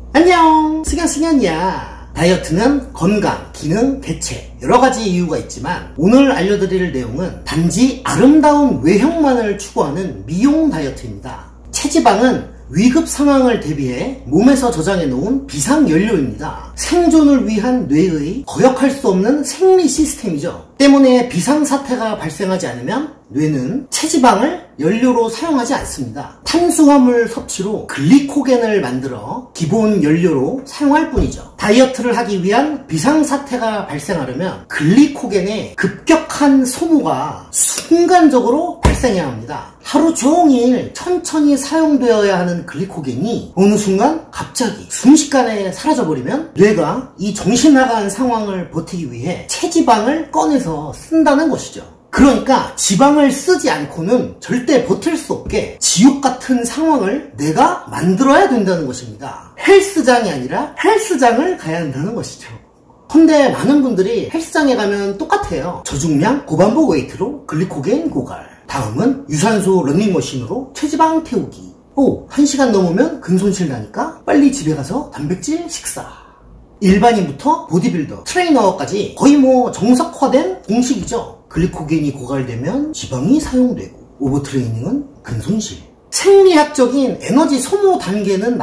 안녕, 승현이야. 다이어트는 건강, 기능, 대체 여러가지 이유가 있지만 오늘 알려드릴 내용은 단지 아름다운 외형만을 추구하는 미용 다이어트입니다. 체지방은 위급 상황을 대비해 몸에서 저장해 놓은 비상연료입니다. 생존을 위한 뇌의 거역할 수 없는 생리 시스템이죠. 때문에 비상사태가 발생하지 않으면 뇌는 체지방을 연료로 사용하지 않습니다. 탄수화물 섭취로 글리코겐을 만들어 기본 연료로 사용할 뿐이죠. 다이어트를 하기 위한 비상사태가 발생하려면 글리코겐의 급격한 소모가 순간적으로 발생해야 합니다. 하루 종일 천천히 사용되어야 하는 글리코겐이 어느 순간 갑자기 순식간에 사라져버리면 뇌가 이 정신나간 상황을 버티기 위해 체지방을 꺼내서 쓴다는 것이죠. 그러니까 지방을 쓰지 않고는 절대 버틸 수 없게 지옥 같은 상황을 내가 만들어야 된다는 것입니다. 헬스장이 아니라 헬스장을 가야 한다는 것이죠. 근데 많은 분들이 헬스장에 가면 똑같아요. 저중량 고반복 웨이트로 글리코겐 고갈, 다음은 유산소 러닝머신으로 체지방 태우기. 1시간 넘으면 근손실 나니까 빨리 집에 가서 단백질 식사. 일반인부터 보디빌더, 트레이너까지 거의 정석화된 공식이죠. 글리코겐이 고갈되면 지방이 사용되고 오버트레이닝은 근손실. 생리학적인 에너지 소모 단계는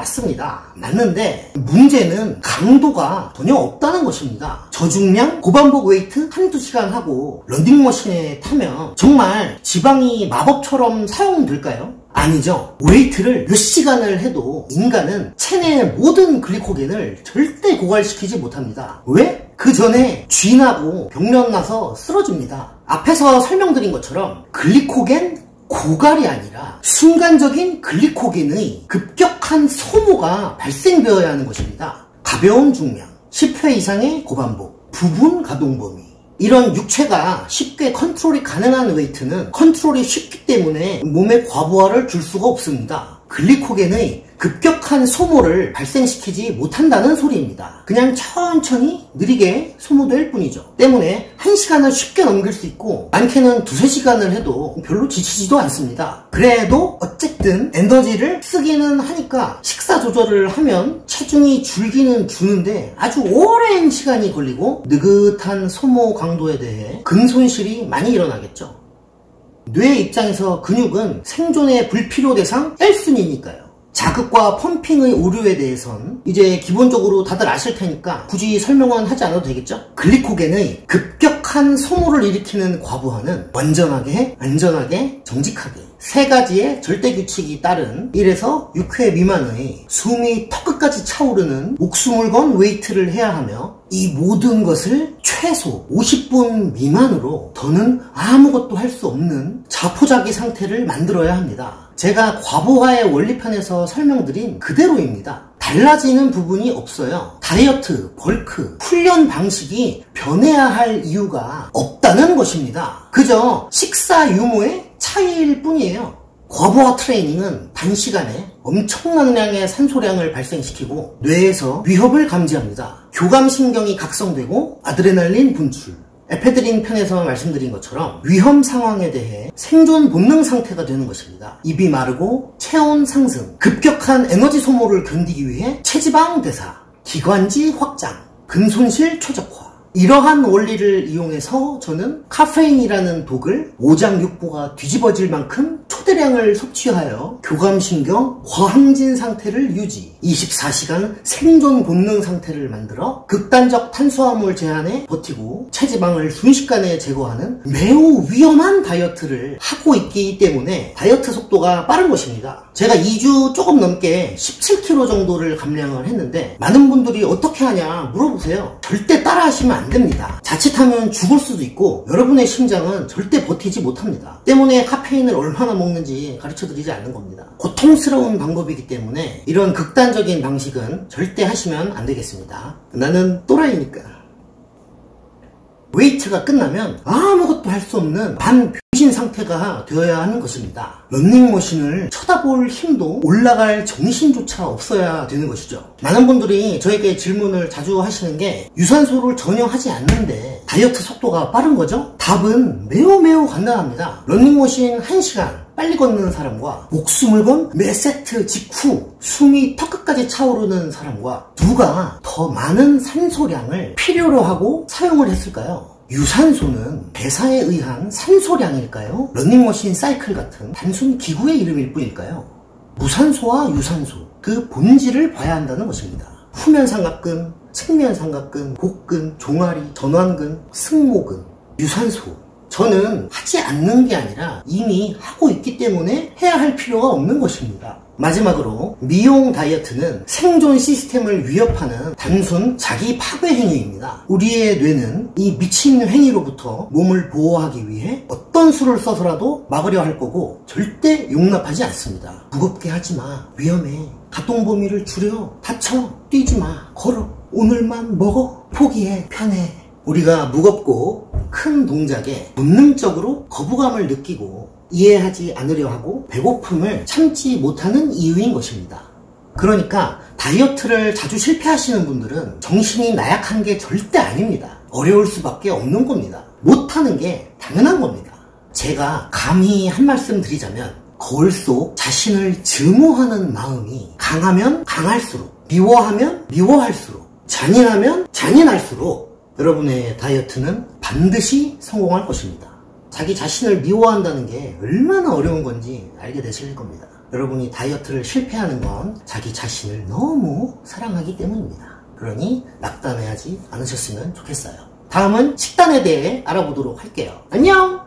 맞는데 문제는 강도가 전혀 없다는 것입니다. 저중량 고반복 웨이트 한두 시간 하고 러닝머신에 타면 정말 지방이 마법처럼 사용될까요? 아니죠. 웨이트를 몇 시간을 해도 인간은 체내의 모든 글리코겐을 절대 고갈시키지 못합니다. 왜? 그 전에 쥐나고 병련나서 쓰러집니다. 앞에서 설명드린 것처럼 글리코겐 고갈이 아니라 순간적인 글리코겐의 급격한 소모가 발생되어야 하는 것입니다. 가벼운 중량, 10회 이상의 고반복, 부분 가동 범위. 이런 육체가 쉽게 컨트롤이 가능한 웨이트는 컨트롤이 쉽기 때문에 몸에 과부하를 줄 수가 없습니다. 글리코겐의 급격한 소모를 발생시키지 못한다는 소리입니다. 그냥 천천히 느리게 소모될 뿐이죠. 때문에 1시간을 쉽게 넘길 수 있고 많게는 2~3시간을 해도 별로 지치지도 않습니다. 그래도 어쨌든 에너지를 쓰기는 하니까 식사 조절을 하면 체중이 줄기는 주는데 아주 오랜 시간이 걸리고 느긋한 소모 강도에 대해 근손실이 많이 일어나겠죠. 뇌 입장에서 근육은 생존의 불필요 대상 1순위니까요. 자극과 펌핑의 오류에 대해선 이제 기본적으로 다들 아실 테니까 굳이 설명은 하지 않아도 되겠죠? 글리코겐의 급격한 소모를 일으키는 과부하는 완전하게, 안전하게, 정직하게 3가지의 절대 규칙이 따른 1에서 6회 미만의 숨이 턱끝까지 차오르는 목숨을 건 웨이트를 해야 하며 이 모든 것을 최소 50분 미만으로 더는 아무것도 할 수 없는 자포자기 상태를 만들어야 합니다. 제가 과부하의 원리편에서 설명드린 그대로입니다. 달라지는 부분이 없어요. 다이어트, 벌크, 훈련 방식이 변해야 할 이유가 없다는 것입니다. 그저 식사 유무의 차이일 뿐이에요. 과부하 트레이닝은 단시간에 엄청난 양의 산소량을 발생시키고 뇌에서 위협을 감지합니다. 교감신경이 각성되고 아드레날린 분출, 에페드린 편에서 말씀드린 것처럼 위험 상황에 대해 생존 본능 상태가 되는 것입니다. 입이 마르고 체온 상승, 급격한 에너지 소모를 견디기 위해 체지방 대사, 기관지 확장, 근손실 최적화. 이러한 원리를 이용해서 저는 카페인이라는 독을 오장육부가 뒤집어질 만큼 초대량을 섭취하여 교감신경 과항진 상태를 유지, 24시간 생존 본능 상태를 만들어 극단적 탄수화물 제한에 버티고 체지방을 순식간에 제거하는 매우 위험한 다이어트를 하고 있기 때문에 다이어트 속도가 빠른 것입니다. 제가 2주 조금 넘게 17kg 정도를 감량을 했는데 많은 분들이 어떻게 하냐 물어보세요. 절대 따라 하시면 안 됩니다. 자칫하면 죽을 수도 있고 여러분의 심장은 절대 버티지 못합니다. 때문에 카페인을 얼마나 먹는지 가르쳐드리지 않는 겁니다. 고통스러운 방법이기 때문에 이런 극단적인 방식은 절대 하시면 안 되겠습니다. 나는 또라이니까. 웨이트가 끝나면 아무것도 할 수 없는 반병신 상태가 되어야 하는 것입니다. 런닝머신을 쳐다볼 힘도 올라갈 정신조차 없어야 되는 것이죠. 많은 분들이 저에게 질문을 자주 하시는 게 유산소를 전혀 하지 않는데 다이어트 속도가 빠른 거죠? 답은 매우 간단합니다. 런닝머신 1시간 빨리 걷는 사람과 목숨을 건 매 세트 직후 숨이 턱끝까지 차오르는 사람과 누가 더 많은 산소량을 필요로 하고 사용을 했을까요? 유산소는 대사에 의한 산소량일까요? 러닝머신 사이클 같은 단순 기구의 이름일 뿐일까요? 무산소와 유산소, 그 본질을 봐야 한다는 것입니다. 후면 삼각근, 측면 삼각근, 복근, 종아리, 전완근, 승모근, 유산소. 저는 하지 않는 게 아니라 이미 하고 있기 때문에 해야 할 필요가 없는 것입니다. 마지막으로 미용 다이어트는 생존 시스템을 위협하는 단순 자기 파괴 행위입니다. 우리의 뇌는 이 미친 행위로부터 몸을 보호하기 위해 어떤 수를 써서라도 막으려 할 거고 절대 용납하지 않습니다. 무겁게 하지 마. 위험해. 가동 범위를 줄여. 다쳐. 뛰지 마. 걸어. 오늘만 먹어. 포기해. 편해. 우리가 무겁고 큰 동작에 본능적으로 거부감을 느끼고 이해하지 않으려 하고 배고픔을 참지 못하는 이유인 것입니다. 그러니까 다이어트를 자주 실패하시는 분들은 정신이 나약한 게 절대 아닙니다. 어려울 수밖에 없는 겁니다. 못하는 게 당연한 겁니다. 제가 감히 한 말씀 드리자면 거울 속 자신을 증오하는 마음이 강하면 강할수록, 미워하면 미워할수록, 잔인하면 잔인할수록 여러분의 다이어트는 반드시 성공할 것입니다. 자기 자신을 미워한다는 게 얼마나 어려운 건지 알게 되실 겁니다. 여러분이 다이어트를 실패하는 건 자기 자신을 너무 사랑하기 때문입니다. 그러니 낙담해하지 않으셨으면 좋겠어요. 다음은 식단에 대해 알아보도록 할게요. 안녕!